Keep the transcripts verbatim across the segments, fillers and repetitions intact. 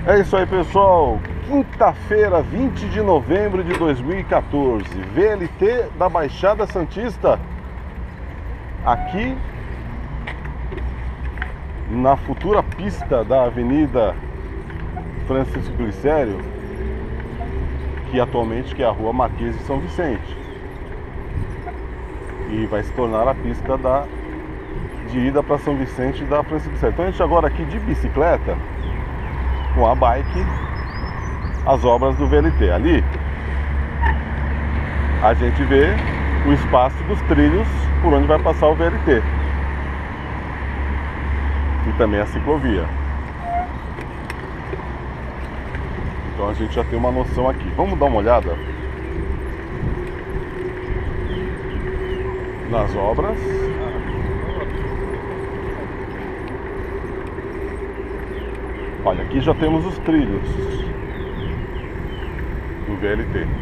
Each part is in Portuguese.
É isso aí, pessoal. Quinta-feira, vinte de novembro de dois mil e quatorze, V L T da Baixada Santista, aqui na futura pista da Avenida Francisco Glicério, que atualmente que é a Rua Marquês de São Vicente, e vai se tornar a pista da, de ida para São Vicente da Francisco Glicério. Então a gente agora aqui de bicicleta, com a bike, as obras do V L T. Ali a gente vê o espaço dos trilhos por onde vai passar o V L T e também a ciclovia. Então a gente já tem uma noção aqui. Vamos dar uma olhada nas obras. Olha, aqui já temos os trilhos do V L T.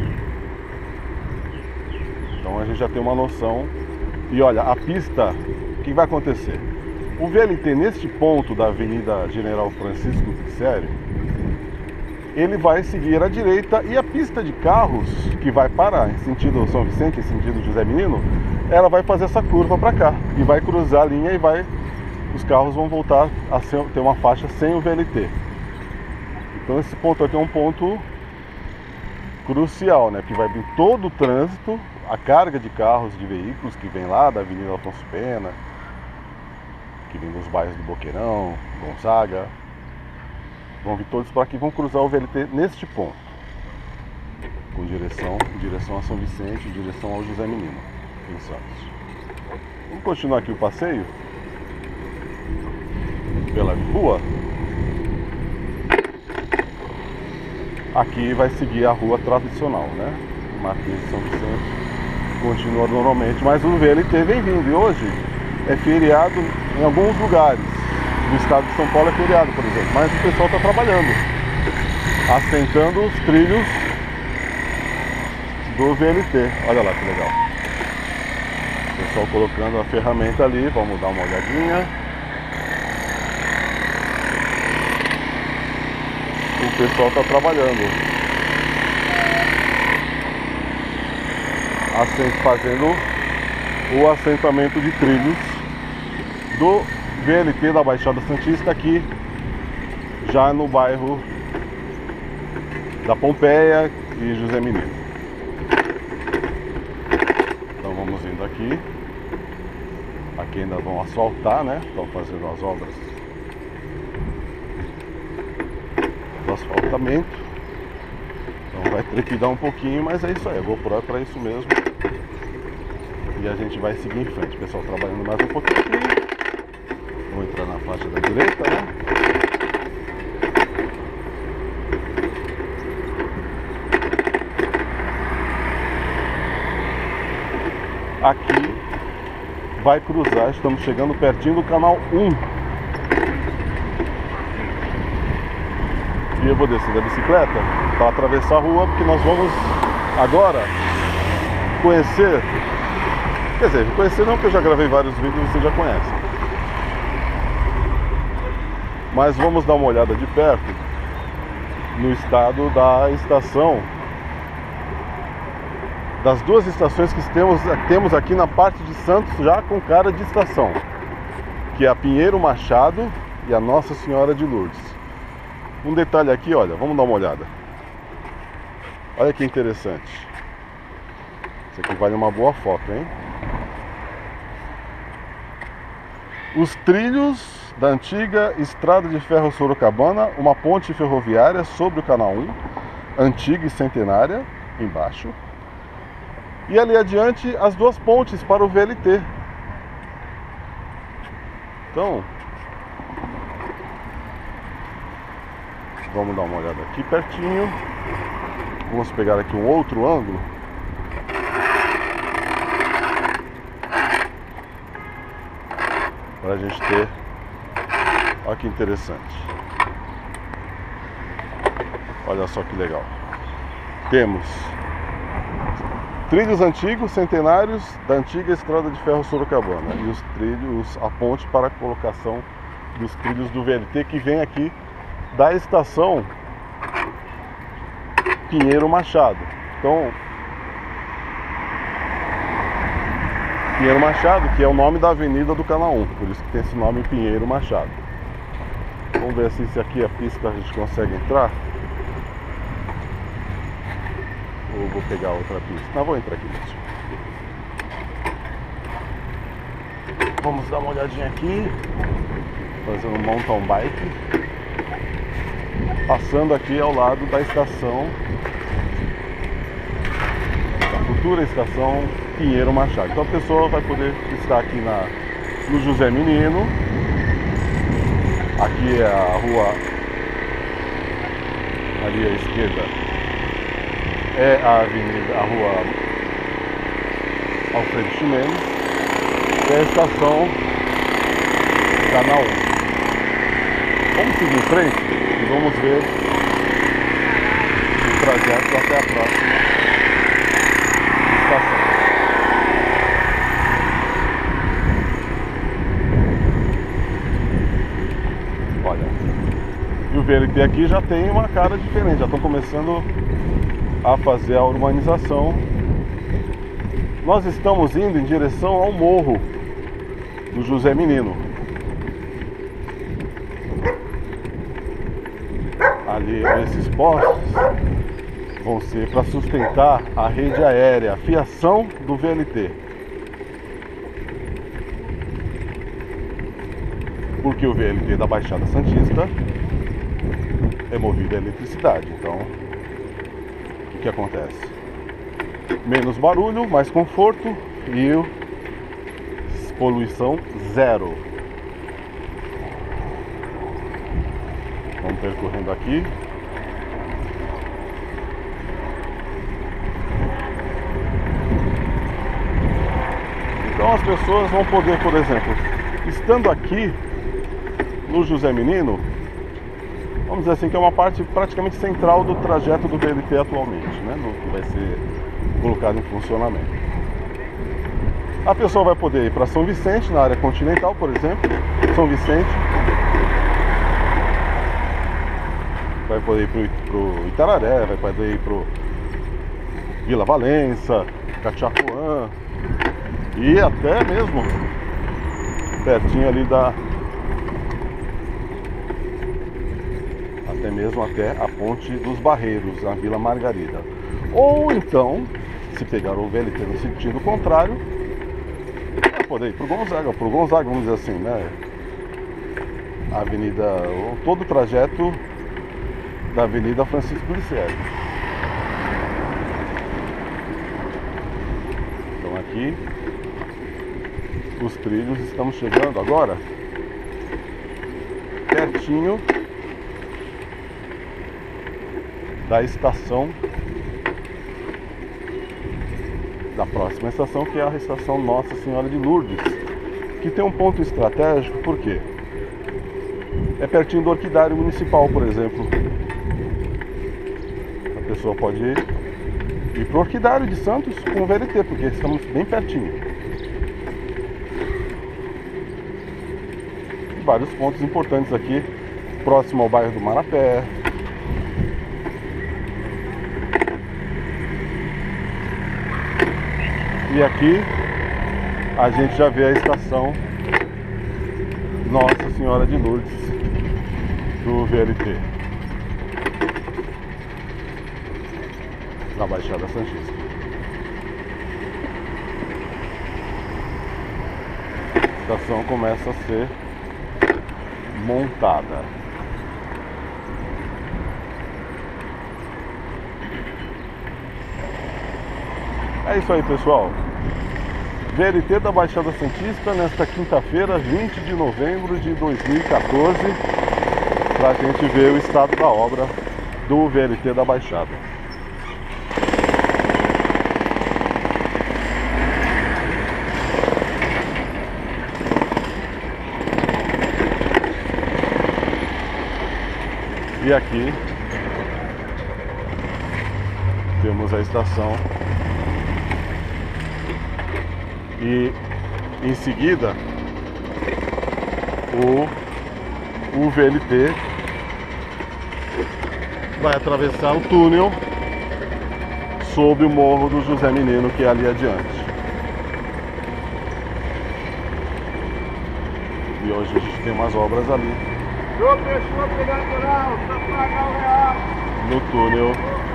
Então a gente já tem uma noção. E olha, a pista, o que vai acontecer? O V L T neste ponto da Avenida General Francisco Glicério, ele vai seguir à direita, e a pista de carros que vai para em sentido São Vicente, em sentido José Menino, ela vai fazer essa curva para cá e vai cruzar a linha, e vai os carros vão voltar a ser, ter uma faixa sem o V L T. Então esse ponto aqui é um ponto crucial, né? Porque vai vir todo o trânsito, a carga de carros, de veículos que vem lá da Avenida Afonso Pena, que vem dos bairros do Boqueirão, Gonzaga, vão vir todos para aqui, vão cruzar o V L T neste ponto, com direção, em direção a São Vicente, em direção ao José Menino, em Santos. Vamos continuar aqui o passeio pela rua. Aqui vai seguir a rua tradicional, né? Marquês de São Vicente continua normalmente, mas o V L T vem vindo. E hoje é feriado em alguns lugares do estado de São Paulo, é feriado, por exemplo, mas o pessoal está trabalhando, assentando os trilhos do V L T. Olha lá que legal, o pessoal colocando a ferramenta ali. Vamos dar uma olhadinha. O pessoal está trabalhando, fazendo o assentamento de trilhos do V L T da Baixada Santista, aqui já no bairro da Pompeia e José Menino. Então vamos indo aqui. Aqui ainda vão asfaltar, né? Estão fazendo as obras do asfaltamento. Então vai trepidar um pouquinho, mas é isso aí. A GoPro é para isso mesmo. E a gente vai seguir em frente. O pessoal trabalhando mais um pouquinho aqui. Vou entrar na faixa da direita, né? Aqui vai cruzar, estamos chegando pertinho do canal um. E eu vou descer da bicicleta para atravessar a rua, porque nós vamos agora conhecer. Quer dizer, conhecer não, porque eu já gravei vários vídeos e você já conhece. Mas vamos dar uma olhada de perto no estado da estação, das duas estações que temos, temos aqui na parte de Santos, já com cara de estação, que é a Pinheiro Machado e a Nossa Senhora de Lourdes. Um detalhe aqui, olha, vamos dar uma olhada. Olha que interessante. Isso aqui vale uma boa foto, hein? Os trilhos da antiga Estrada de Ferro Sorocabana, uma ponte ferroviária sobre o canal um, antiga e centenária, embaixo. E ali adiante as duas pontes para o V L T. Então, vamos dar uma olhada aqui pertinho. Vamos pegar aqui um outro ângulo. Para a gente ter. Olha que interessante. Olha só que legal. Temos trilhos antigos, centenários da antiga Estrada de Ferro Sorocabana, e os trilhos, a ponte para a colocação dos trilhos do V L T, que vem aqui da estação Pinheiro Machado. Então, Pinheiro Machado, que é o nome da avenida do Canal um, por isso que tem esse nome, Pinheiro Machado. Vamos ver assim, se aqui a pista a gente consegue entrar. Ou vou pegar outra pista. Não, vou entrar aqui mesmo. Vamos dar uma olhadinha aqui. Fazendo um mountain bike. Passando aqui ao lado da estação, da futura estação Pinheiro Machado. Então a pessoa vai poder estar aqui na, no José Menino. Aqui é a rua, ali à esquerda é a avenida, a rua Alfredo Ximenes, e a estação Canal um. Vamos seguir em frente e vamos ver o trajeto até a próxima estação. Olha, e o V L T aqui já tem uma cara diferente, já estão começando a fazer a urbanização. Nós estamos indo em direção ao morro do José Menino. Ali, esses postes vão ser para sustentar a rede aérea, a fiação do V L T. Porque o V L T da Baixada Santista é movido a eletricidade. Então, o que acontece? Menos barulho, mais conforto e poluição zero. Vamos percorrendo aqui. Então as pessoas vão poder, por exemplo, estando aqui no José Menino, vamos dizer assim, que é uma parte praticamente central do trajeto do V L T atualmente, né, no que vai ser colocado em funcionamento. A pessoa vai poder ir para São Vicente, na área continental, por exemplo. São Vicente. Vai poder ir para o Itararé, vai poder ir para Vila Valença, Cachapuã e até mesmo pertinho ali da... até mesmo até a Ponte dos Barreiros, na Vila Margarida. Ou então, se pegar o V L T no sentido contrário, vai poder ir para o Gonzaga, para o Gonzaga, vamos dizer assim, né? A avenida, todo o trajeto da Avenida Francisco Glicério. Então aqui, os trilhos, estamos chegando agora pertinho da estação, da próxima estação, que é a estação Nossa Senhora de Lourdes, que tem um ponto estratégico, por quê? É pertinho do Orquidário Municipal, por exemplo. A pessoa pode ir, ir para o Orquidário de Santos com o V L T, porque estamos bem pertinho. E vários pontos importantes aqui, próximo ao bairro do Marapé. E aqui a gente já vê a estação Nossa Senhora de Lourdes do V L T da Baixada Santista. A estação começa a ser montada. É isso aí, pessoal. V L T da Baixada Santista nesta quinta-feira, vinte de novembro de dois mil e quatorze, para a gente ver o estado da obra do V L T da Baixada. E aqui temos a estação. E em seguida o, o V L T vai atravessar o túnel sob o morro do José Menino, que é ali adiante. E hoje a gente tem umas obras ali no túnel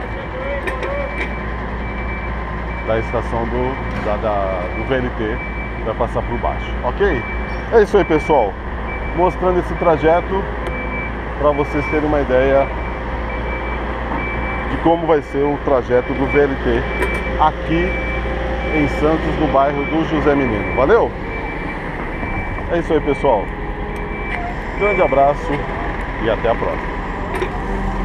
da estação do, da, da, do V L T, vai passar por baixo, ok? É isso aí, pessoal, mostrando esse trajeto para vocês terem uma ideia de como vai ser o trajeto do V L T aqui em Santos, no bairro do José Menino. Valeu? É isso aí, pessoal, grande abraço e até a próxima.